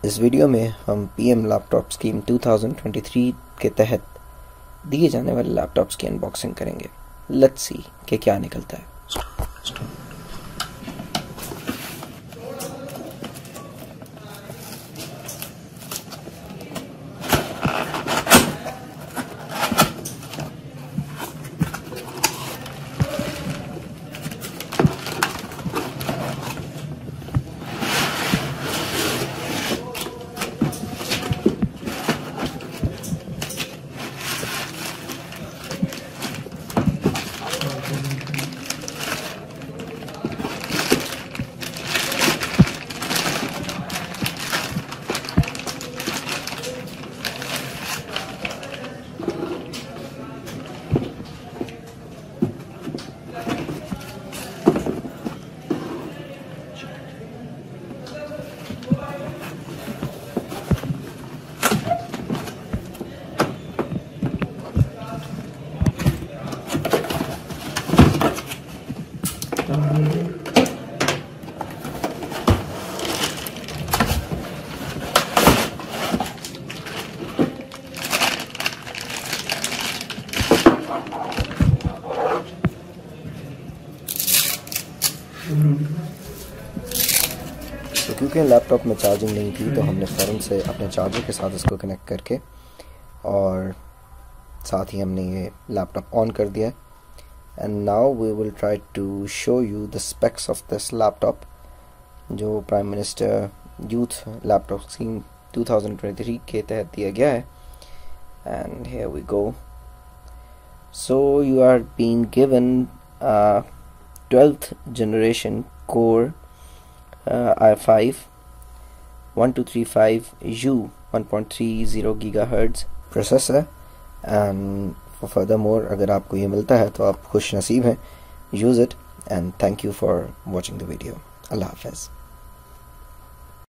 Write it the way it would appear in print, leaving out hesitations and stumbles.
इस वीडियो में हम पीएम लैपटॉप स्कीम 2023 के तहत दिए जाने वाले लैपटॉप्स की अनबॉक्सिंग करेंगे। लेट्स सी कि क्या निकलता है। तो क्योंकि लैपटॉप में चार्जिंग नहीं थी तो हमने फ़ौरन से अपने चार्जर के साथ इसको कनेक्ट करके और साथ ही हमने ये लैपटॉप ऑन कर दिया है। And now we will try to show you the specs of this laptop जो prime minister youth laptop scheme 2023 के तहत दिया गया है। And here we go. So you are being given 12th generation Core i5 1235U 1.30 GHz processor। and furthermore अगर आपको ये मिलता है तो आप खुश नसीब हैं। use it and thank you for watching the video। अल्लाह हाफ़िज़।